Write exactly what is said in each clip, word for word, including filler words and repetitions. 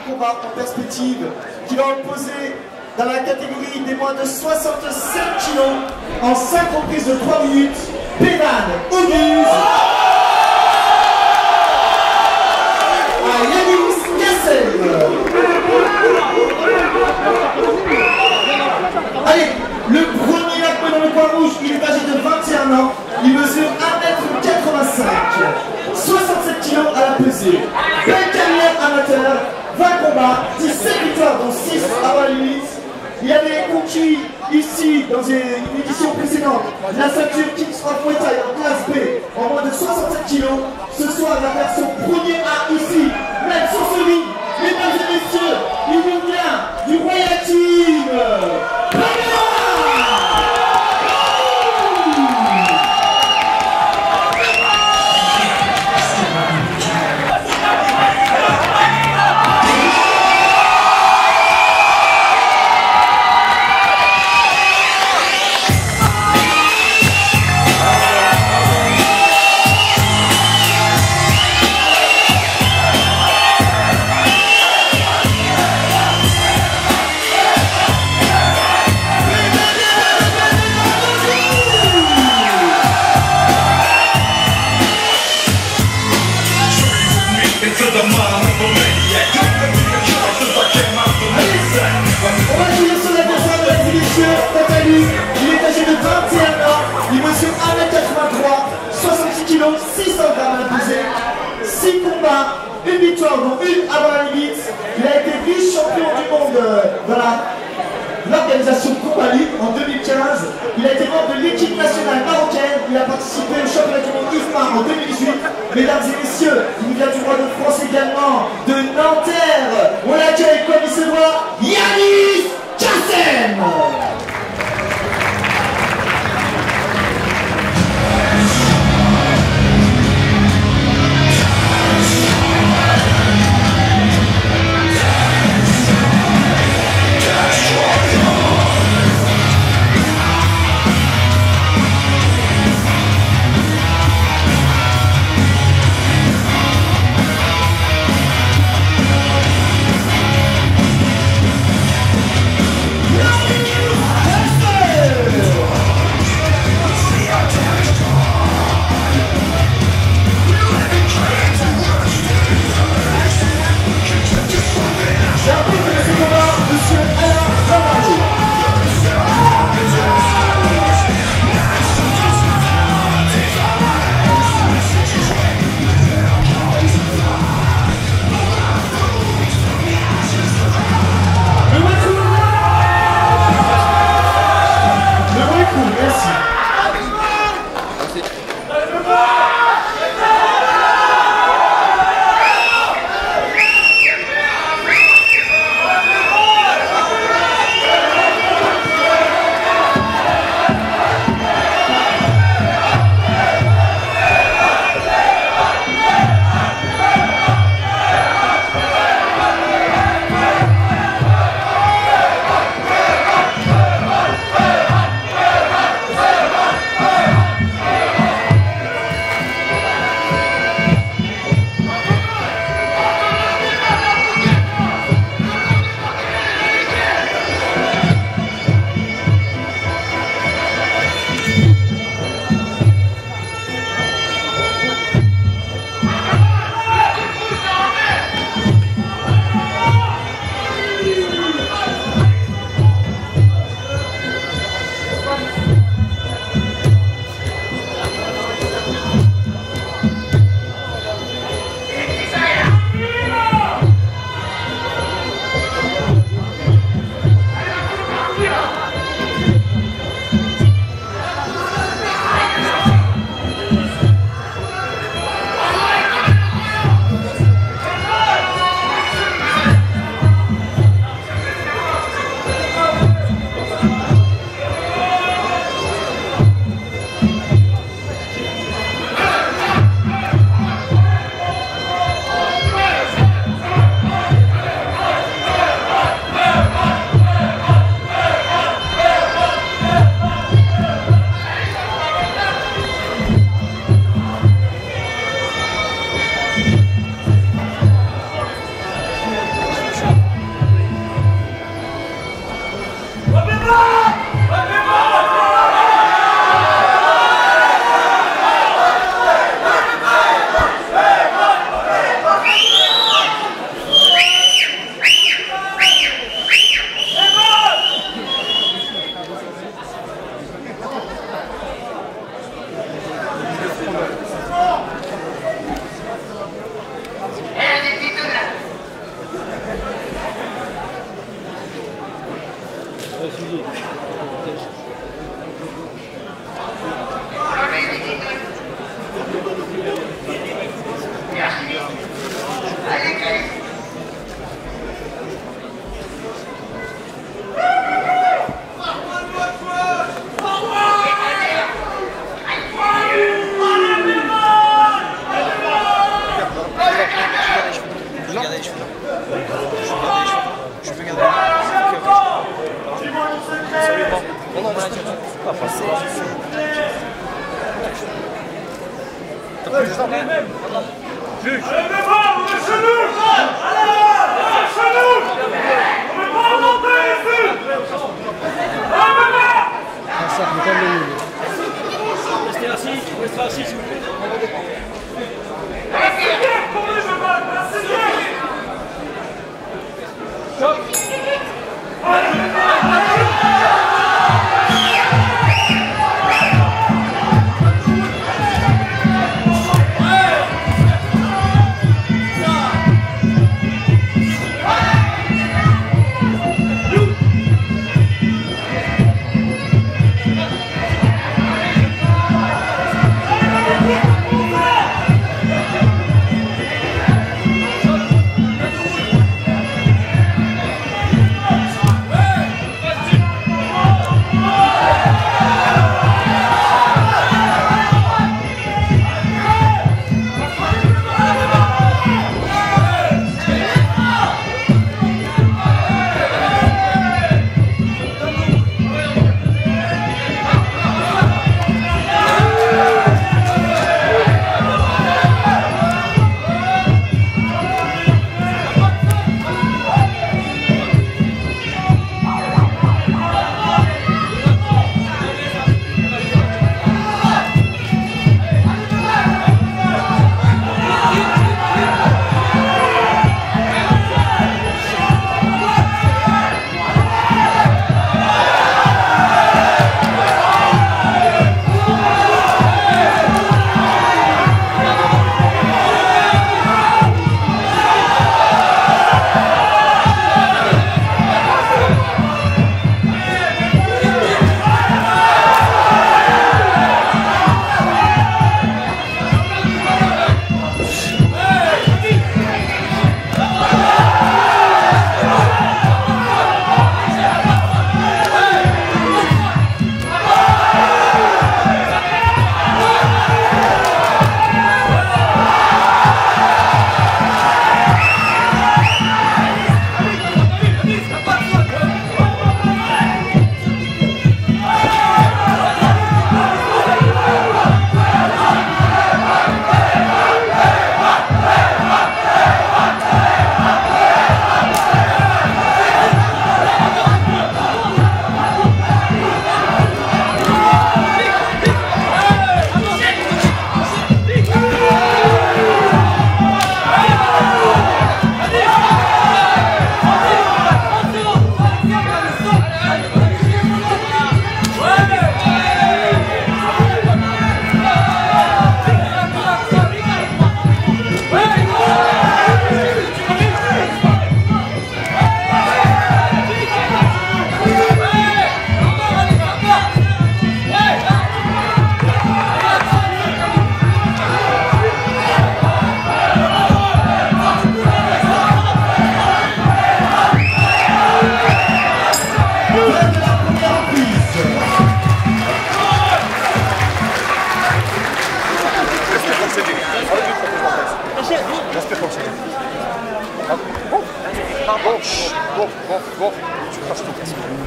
combat en perspective qui va opposer dans la catégorie des moins de soixante-sept kilos en cinq reprises de trois minutes, Pénan Auguste à Yanis Kassem. Allez, le premier acteur dans le coin rouge, il est âgé de vingt et un ans, il mesure un mètre quatre-vingt-cinq, soixante-sept kilos à la pesée, belle carrière amateur, vingt combats, dix-sept victoires dont six avant la limite. Il avait conquis ici, dans une édition précédente, la ceinture Kings of Muay Thai en classe B en moins de soixante-sept kilos. Ce soir, il va faire son premier A ici, même sur ce ring. Mesdames et messieurs, il nous vient du Royal Team. six cents grammes à la pesée, six combats, une victoire, dont une avant la limite. Il a été vice-champion du monde dans l'organisation Combat Libre en deux mille quinze. Il a été membre de l'équipe nationale marocaine. Il a participé au championnat du monde I F M A en deux mille dix-huit. Mesdames et messieurs, il vient du roi de France également, de Nanterre. On l'accueille comme il se doit, Yanis Kassem. Juge. On est pas, on est chez nous. Allez, on est chez nous. On est pas remonter ici. On est pas. Restez assis, restez assis s'il vous plaît. Assez bien pour les jeunes, assez bien. Stop. Bon, bon, bon, tu craches tout.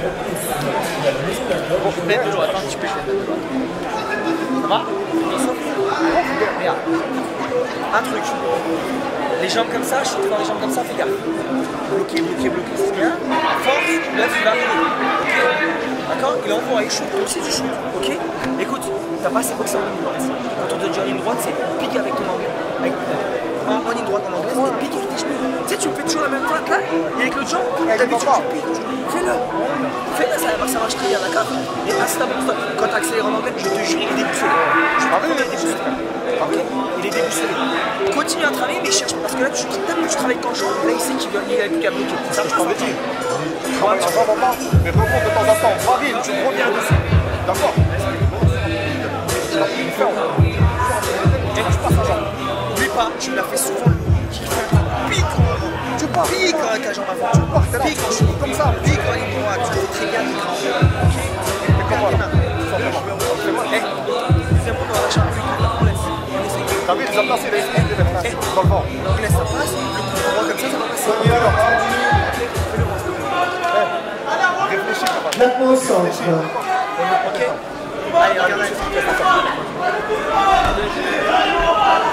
Bon, je mets de l'eau, attends, tu peux. Ça va? Regarde. Un truc. Les jambes comme ça, je suis dans les jambes comme ça, fais gaffe. Bloqué, bloqué, bloqué, c'est bien. Force, là tu vas arriver. Ok? D'accord? Il envoie, il shoot, aussi tu shoot. Ok? Écoute, t'as pas assez boxé en ligne droite. Quand on te dit en ligne droite, c'est pique avec ton anglais. Avec, en, en ligne droite en anglais, c'est pique avec tes genoux. Tu sais, tu me fais toujours la même frappe là, et avec l'autre jambe, d'habitude tu piques. Fais-le. Fais-le, ça, ça marche très bien, d'accord? Et passe ta boxe. Quand t'accélères en anglais, je te jure, il est déboussolé. Je parle il est déboussolé. Ok? Il est déboussolé. Continue à travailler, mais cherche, parce que là, tu, tu travailles quand je là, il sait qu'il va il a plus qu'à bloquer. Ça passe. Travaille avant, avant, mais remonte de temps en temps. Varie, tu reviens dessus. D'accord? Tu l'as fait faire. Et tu passes à jambe. N'oublie pas, tu l'as fait souvent. Tu piques. Tu piques avec la jambe avant. Tu pars, t'es là. Pique en cheville comme ça. Pique en ligne droite. Tu fais très bien l'écran. Ok? Et comment là? Eh, deuxième round, on va lâcher un peu. On laisse. On essaye. T'as vu, il a placé les skis dans le vent. On laisse, ça passe. Le coup droit comme ça, ça va passer. Oui, alors. Réfléchis, papa. Maintenant au centre. Ok? Allez, regarde, allez.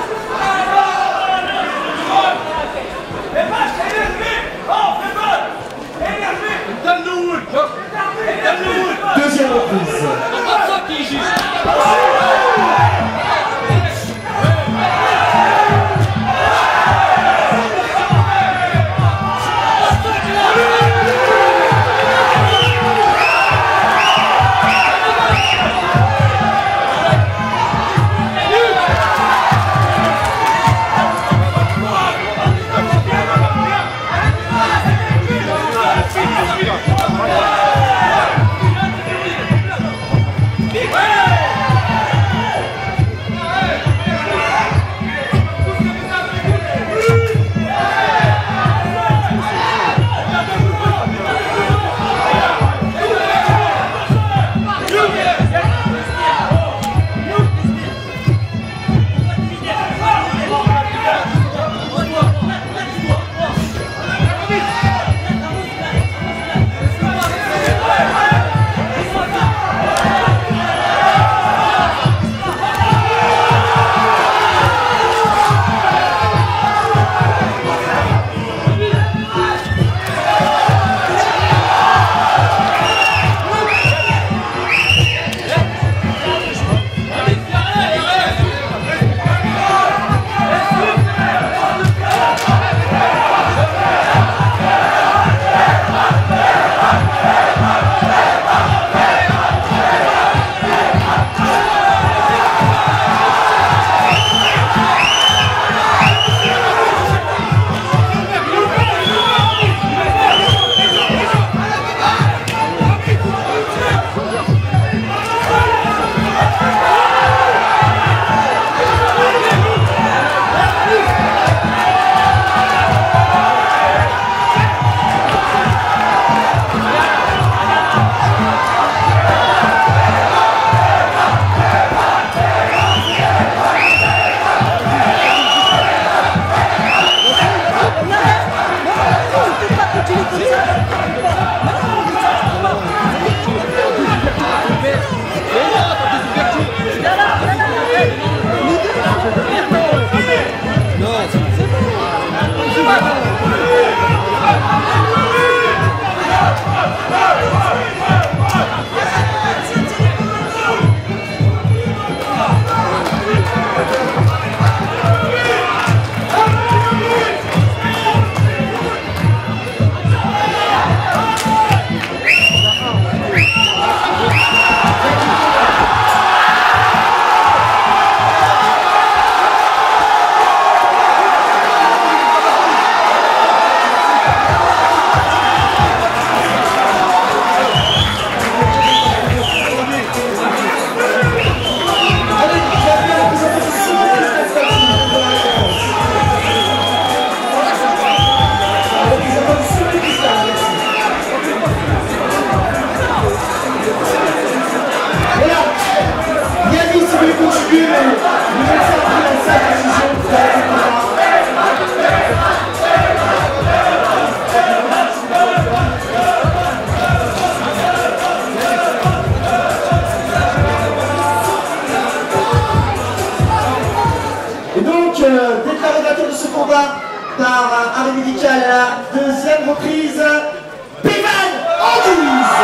déclaré vainqueur de ce combat par arrêt médical à la deuxième reprise, Pivan Anduze.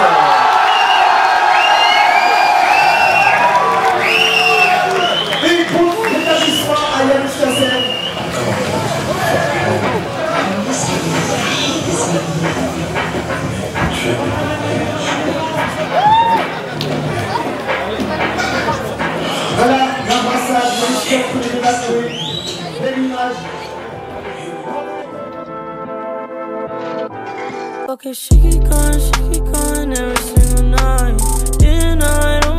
Une proue d'établissement à Yannis Kassem. Voilà l'embrassade, le chef de l'évacuer. Belle image. Okay, she keep going, she keep going every single night. Yeah, night.